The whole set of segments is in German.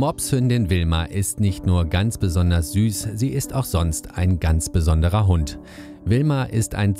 Mopshündin Wilma ist nicht nur ganz besonders süß, sie ist auch sonst ein ganz besonderer Hund. Wilma ist ein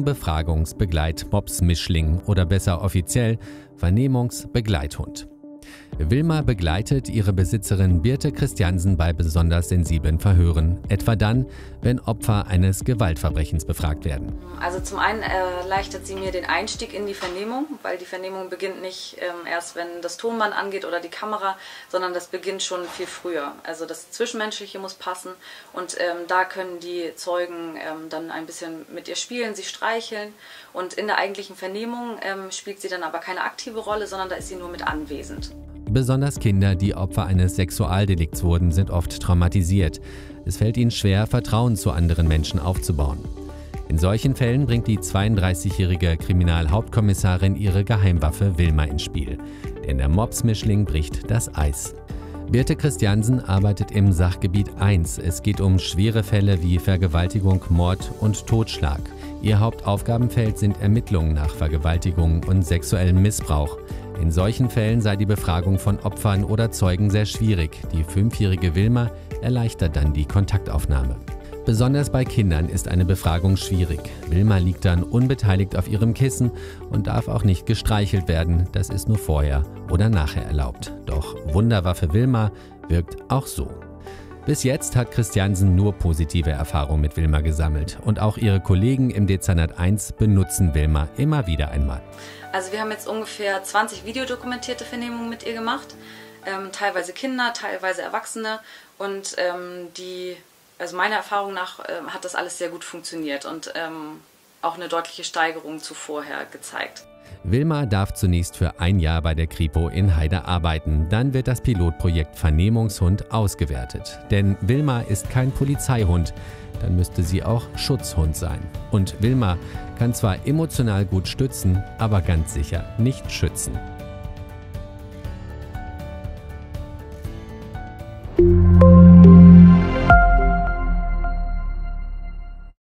Zeugenbefragungsbegleit-Mops-Mischling oder besser offiziell Vernehmungsbegleithund. Wilma begleitet ihre Besitzerin Birte Christiansen bei besonders sensiblen Verhören, etwa dann, wenn Opfer eines Gewaltverbrechens befragt werden. Also zum einen erleichtert sie mir den Einstieg in die Vernehmung, weil die Vernehmung beginnt nicht erst, wenn das Tonband angeht oder die Kamera, sondern das beginnt schon viel früher. Also das Zwischenmenschliche muss passen und da können die Zeugen dann ein bisschen mit ihr spielen, sie streicheln, und in der eigentlichen Vernehmung spielt sie dann aber keine aktive Rolle, sondern da ist sie nur mit anwesend. Besonders Kinder, die Opfer eines Sexualdelikts wurden, sind oft traumatisiert. Es fällt ihnen schwer, Vertrauen zu anderen Menschen aufzubauen. In solchen Fällen bringt die 32-jährige Kriminalhauptkommissarin ihre Geheimwaffe Wilma ins Spiel. Denn der Mops-Mischling bricht das Eis. Birte Christiansen arbeitet im Sachgebiet 1. Es geht um schwere Fälle wie Vergewaltigung, Mord und Totschlag. Ihr Hauptaufgabenfeld sind Ermittlungen nach Vergewaltigung und sexuellem Missbrauch. In solchen Fällen sei die Befragung von Opfern oder Zeugen sehr schwierig. Die 5-jährige Wilma erleichtert dann die Kontaktaufnahme. Besonders bei Kindern ist eine Befragung schwierig. Wilma liegt dann unbeteiligt auf ihrem Kissen und darf auch nicht gestreichelt werden. Das ist nur vorher oder nachher erlaubt. Doch Wunderwaffe Wilma wirkt auch so. Bis jetzt hat Christiansen nur positive Erfahrungen mit Wilma gesammelt. Und auch ihre Kollegen im Dezernat 1 benutzen Wilma immer wieder einmal. Also wir haben jetzt ungefähr 20 videodokumentierte Vernehmungen mit ihr gemacht. Teilweise Kinder, teilweise Erwachsene. Und also meiner Erfahrung nach hat das alles sehr gut funktioniert und auch eine deutliche Steigerung zu vorher gezeigt. Wilma darf zunächst für 1 Jahr bei der Kripo in Heide arbeiten. Dann wird das Pilotprojekt Vernehmungshund ausgewertet. Denn Wilma ist kein Polizeihund. Dann müsste sie auch Schutzhund sein. Und Wilma kann zwar emotional gut stützen, aber ganz sicher nicht schützen.